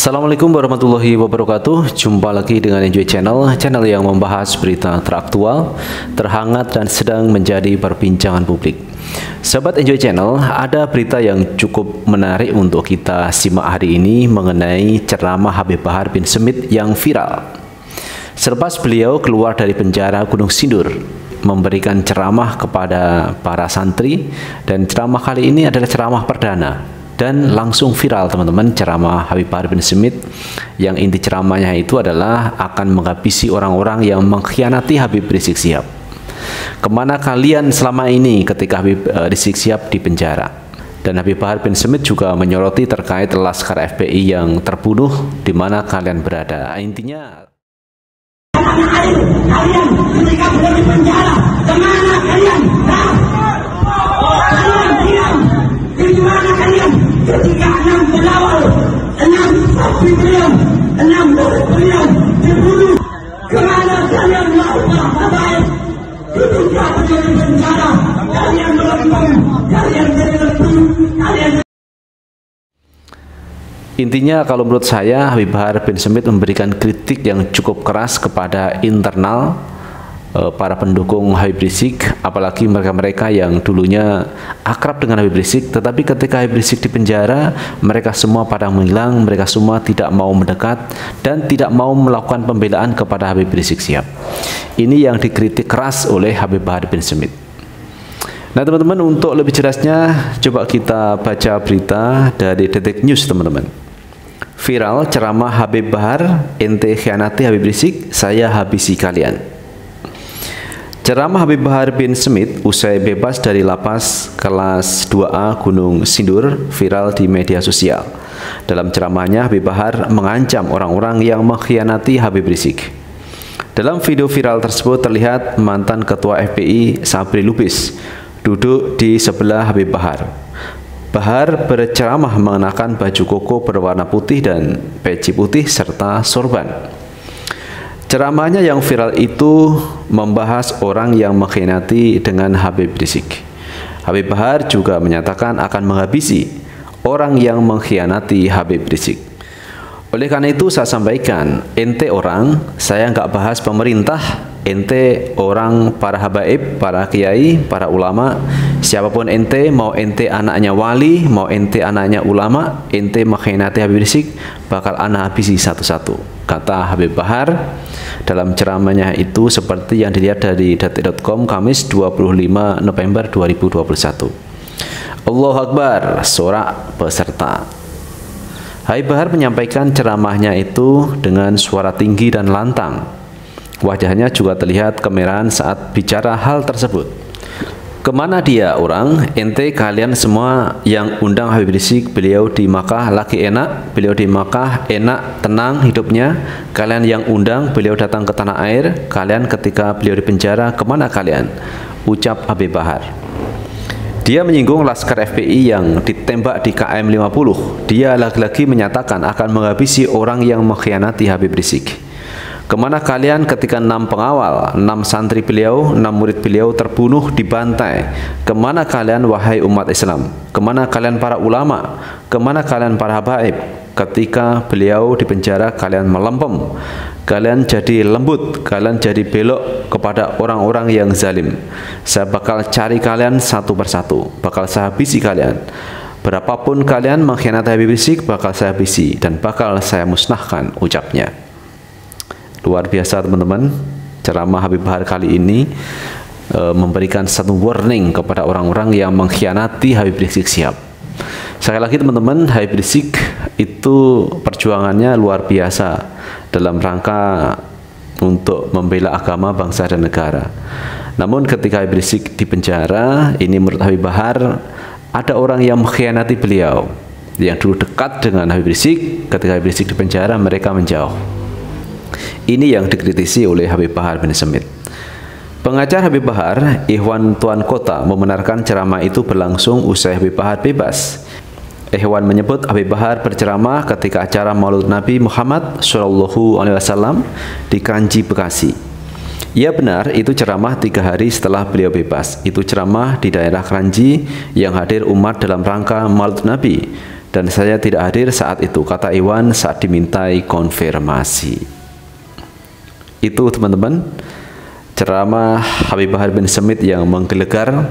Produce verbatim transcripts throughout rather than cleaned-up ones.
Assalamualaikum warahmatullahi wabarakatuh. Jumpa lagi dengan Enjoy Channel, channel yang membahas berita teraktual, terhangat dan sedang menjadi perbincangan publik. Sahabat Enjoy Channel, ada berita yang cukup menarik untuk kita simak hari ini mengenai ceramah Habib Bahar bin Smith yang viral. Selepas beliau keluar dari penjara Gunung Sindur, memberikan ceramah kepada para santri, dan ceramah kali ini adalah ceramah perdana. Dan langsung viral teman-teman ceramah Habib Bahar bin Smith, yang inti ceramahnya itu adalah akan menghabisi orang-orang yang mengkhianati Habib Rizik Syihab. Kemana kalian selama ini ketika Habib uh, Rizik Syihab di penjara? Dan Habib Bahar bin Smith juga menyoroti terkait Laskar F P I yang terbunuh, di mana kalian berada. Intinya kalian ketika berada di penjara, kemana kalian? Kalian diam. Di mana kalian? Ketika enam pengawal, enam sapi beliau, enam murid beliau dibunuh, kemana kalian melakukan baik? Ketika beliau di penjara, kalian melempem, kalian berlempem, kalian. Intinya kalau menurut saya Habib Bahar bin Smith memberikan kritik yang cukup keras kepada internal para pendukung Habib Rizik, apalagi mereka-mereka yang dulunya akrab dengan Habib Rizik, tetapi ketika Habib Rizik di penjara, mereka semua pada menghilang, mereka semua tidak mau mendekat dan tidak mau melakukan pembelaan kepada Habib Rizik Syihab. Ini yang dikritik keras oleh Habib Bahar bin Smith. Nah teman-teman, untuk lebih jelasnya coba kita baca berita dari Detik News teman-teman. Viral ceramah Habib Bahar, ente khianati Habib Rizik, saya habisi kalian. Ceramah Habib Bahar bin Smith usai bebas dari lapas kelas dua A Gunung Sindur viral di media sosial. Dalam ceramahnya, Habib Bahar mengancam orang-orang yang mengkhianati Habib Rizik. Dalam video viral tersebut terlihat mantan Ketua F P I Sabri Lubis duduk di sebelah Habib Bahar. Bahar berceramah mengenakan baju koko berwarna putih dan peci putih serta sorban. Ceramahnya yang viral itu membahas orang yang mengkhianati dengan Habib Rizik. Habib Bahar juga menyatakan akan menghabisi orang yang mengkhianati Habib Rizik. Oleh karena itu saya sampaikan, ente orang, saya nggak bahas pemerintah, ente orang para habaib, para kiai, para ulama, siapapun ente, mau ente anaknya wali, mau ente anaknya ulama, ente mengkhianati Habib Rizik, bakal ana habisi satu-satu, kata Habib Bahar dalam ceramahnya itu, seperti yang dilihat dari detik titik com Kamis dua puluh lima November dua ribu dua puluh satu. Allahu Akbar, sorak peserta. Habib Bahar menyampaikan ceramahnya itu dengan suara tinggi dan lantang. Wajahnya juga terlihat kemerahan saat bicara hal tersebut. Kemana dia orang? Ente kalian semua yang undang Habib Rizik, beliau di Makkah lagi enak, beliau di Makkah enak, tenang hidupnya. Kalian yang undang, beliau datang ke tanah air, kalian ketika beliau di penjara, kemana kalian? Ucap Habib Bahar. Dia menyinggung Laskar F P I yang ditembak di K M lima puluh. Dia lagi-lagi menyatakan akan menghabisi orang yang mengkhianati Habib Rizik. Kemana kalian ketika enam pengawal, enam santri beliau, enam murid beliau terbunuh, dibantai? Kemana kalian wahai umat Islam? Kemana kalian para ulama? Kemana kalian para habaib? Ketika beliau di penjara, kalian melempem, kalian jadi lembut, kalian jadi belok kepada orang-orang yang zalim. Saya bakal cari kalian satu persatu, bakal saya habisi kalian. Berapapun kalian mengkhianati Habib Rizik, bakal saya habisi dan bakal saya musnahkan, ucapnya. Luar biasa teman-teman, ceramah Habib Bahar kali ini e, memberikan satu warning kepada orang-orang yang mengkhianati Habib Rizik Syihab. Sekali lagi teman-teman, Habib Rizik itu perjuangannya luar biasa dalam rangka untuk membela agama, bangsa dan negara. Namun ketika Habib Rizik di penjara, ini menurut Habib Bahar ada orang yang mengkhianati beliau, yang dulu dekat dengan Habib Rizik. Ketika Habib Rizik di penjara, mereka menjauh. Ini yang dikritisi oleh Habib Bahar bin Smith. Pengacara Habib Bahar, Ikhwan Tuan Kota, membenarkan ceramah itu berlangsung usai Habib Bahar bebas. Ikhwan menyebut Habib Bahar berceramah ketika acara Maulid Nabi Muhammad shallallahu alaihi wasallam di Kranji, Bekasi. Ya benar, itu ceramah tiga hari setelah beliau bebas. Itu ceramah di daerah Kranji yang hadir umat dalam rangka Maulid Nabi. dan saya tidak hadir saat itu, kata Iwan saat dimintai konfirmasi. Itu teman-teman ceramah Habib Bahar bin Smith yang menggelegar,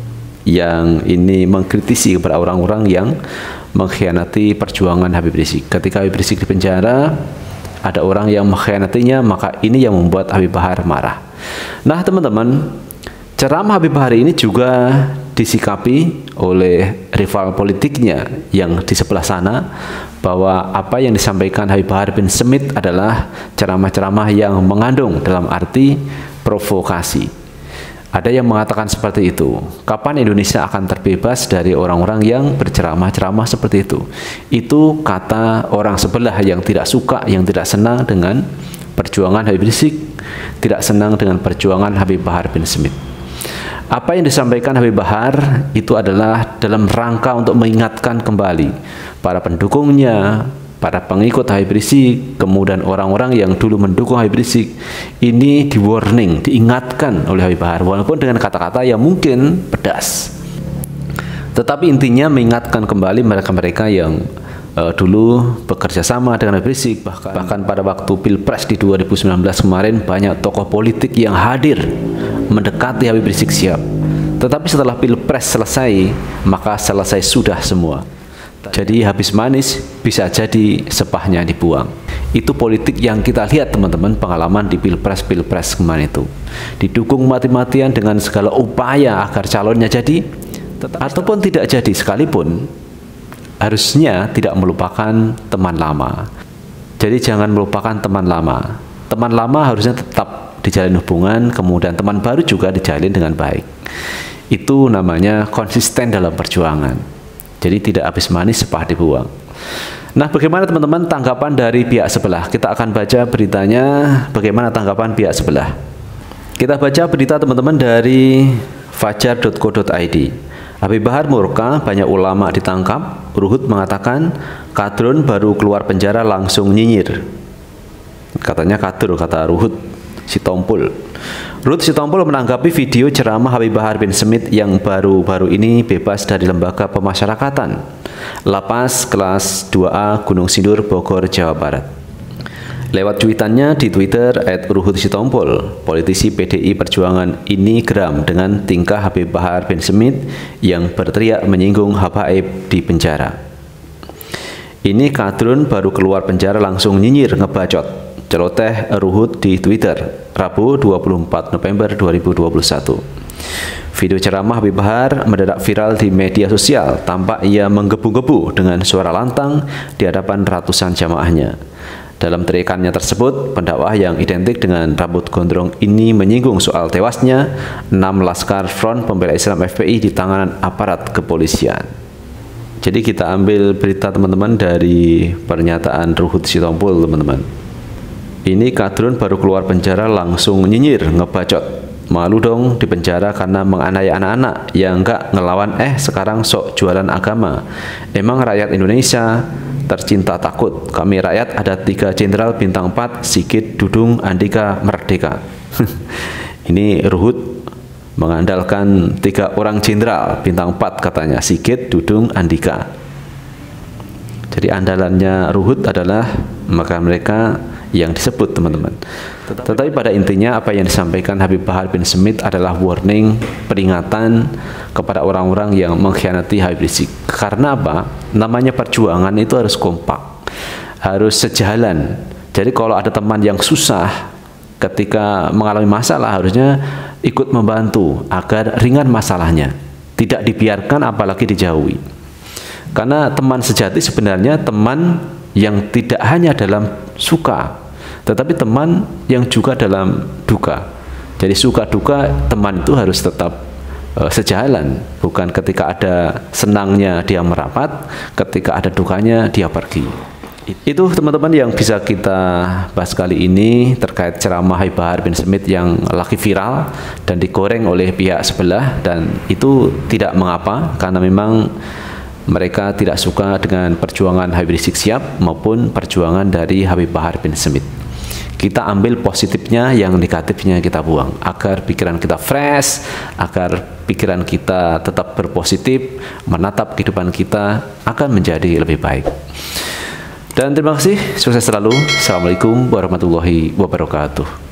yang ini mengkritisi kepada orang-orang yang mengkhianati perjuangan Habib Rizik. Ketika Habib Rizik di penjara, ada orang yang mengkhianatinya, maka ini yang membuat Habib Bahar marah. Nah teman-teman, ceramah Habib Bahar ini juga disikapi oleh rival politiknya yang di sebelah sana, bahwa apa yang disampaikan Habib Bahar bin Smith adalah ceramah-ceramah yang mengandung dalam arti provokasi. Ada yang mengatakan seperti itu. Kapan Indonesia akan terbebas dari orang-orang yang berceramah-ceramah seperti itu? Itu kata orang sebelah yang tidak suka, yang tidak senang dengan perjuangan Habib Rizik, tidak senang dengan perjuangan Habib Bahar bin Smith. Apa yang disampaikan Habib Bahar itu adalah dalam rangka untuk mengingatkan kembali para pendukungnya, para pengikut Habib Rizik, kemudian orang-orang yang dulu mendukung Habib Rizik, ini di warning, diingatkan oleh Habib Bahar, walaupun dengan kata-kata yang mungkin pedas, tetapi intinya mengingatkan kembali mereka-mereka yang uh, dulu bekerja sama dengan Habib Rizik. Bahkan, bahkan pada waktu Pilpres di dua ribu sembilan belas kemarin, banyak tokoh politik yang hadir mendekati Habib Rizik Syihab, tetapi setelah Pilpres selesai, maka selesai sudah semua. Jadi habis manis bisa jadi sepahnya dibuang. Itu politik yang kita lihat teman-teman, pengalaman di Pilpres-Pilpres kemarin itu. Didukung mati-matian dengan segala upaya agar calonnya jadi, ataupun tidak jadi sekalipun, harusnya tidak melupakan teman lama. Jadi jangan melupakan teman lama. Teman lama harusnya tetap dijalin hubungan, kemudian teman baru juga dijalin dengan baik. Itu namanya konsisten dalam perjuangan. Jadi tidak habis manis sepah dibuang. Nah, bagaimana teman-teman tanggapan dari pihak sebelah? Kita akan baca beritanya, bagaimana tanggapan pihak sebelah. Kita baca berita teman-teman dari fajar titik co titik i d. Habib Bahar murka, banyak ulama ditangkap. Ruhut mengatakan kadrun baru keluar penjara langsung nyinyir. Katanya kadrun, kata Ruhut Sitompul. Ruhut Sitompul menanggapi video ceramah Habib Bahar bin Smith yang baru-baru ini bebas dari lembaga pemasyarakatan Lapas kelas dua A Gunung Sindur, Bogor, Jawa Barat. Lewat cuitannya di Twitter et ruhut sitompul, politisi P D I Perjuangan ini geram dengan tingkah Habib Bahar bin Smith yang berteriak menyinggung Habaib di penjara. Ini kadrun baru keluar penjara langsung nyinyir ngebacot, celoteh Ruhut di Twitter Rabu dua puluh empat November dua ribu dua puluh satu. Video ceramah Habib Bahar mendadak viral di media sosial. Tampak ia menggebu-gebu dengan suara lantang di hadapan ratusan jamaahnya. Dalam teriakannya tersebut, pendakwah yang identik dengan rambut gondrong ini menyinggung soal tewasnya enam laskar Front Pembela Islam F P I di tangan aparat kepolisian. Jadi kita ambil berita teman-teman dari pernyataan Ruhut Sitompul teman-teman. Ini kadrun baru keluar penjara langsung nyinyir, ngebacot. Malu dong di penjara karena menganiaya anak-anak yang enggak ngelawan, eh sekarang sok jualan agama. Emang rakyat Indonesia tercinta takut. Kami rakyat ada tiga jenderal bintang empat, Sigit, Dudung, Andika, Merdeka. Ini Ruhut mengandalkan tiga orang jenderal bintang empat katanya, Sigit, Dudung, Andika. Jadi andalannya Ruhut adalah maka mereka yang disebut teman-teman. Tetapi pada intinya apa yang disampaikan Habib Bahar bin Smith adalah warning, peringatan kepada orang-orang yang mengkhianati Habib Rizik. Karena apa? Namanya perjuangan itu harus kompak, harus sejalan. Jadi kalau ada teman yang susah ketika mengalami masalah, harusnya ikut membantu agar ringan masalahnya, tidak dibiarkan apalagi dijauhi. Karena teman sejati sebenarnya teman yang tidak hanya dalam suka, tetapi teman yang juga dalam duka. Jadi suka duka teman itu harus tetap uh, sejalan, bukan ketika ada senangnya dia merapat, ketika ada dukanya dia pergi. Itu teman-teman yang bisa kita bahas kali ini terkait ceramah Habib Bahar bin Smith yang lagi viral dan digoreng oleh pihak sebelah, dan itu tidak mengapa karena memang mereka tidak suka dengan perjuangan Habib Rizik Syihab maupun perjuangan dari Habib Bahar bin Smith. kita ambil positifnya, yang negatifnya kita buang, agar pikiran kita fresh, agar pikiran kita tetap berpositif, menatap kehidupan kita akan menjadi lebih baik. Dan terima kasih, sukses selalu. Assalamualaikum warahmatullahi wabarakatuh.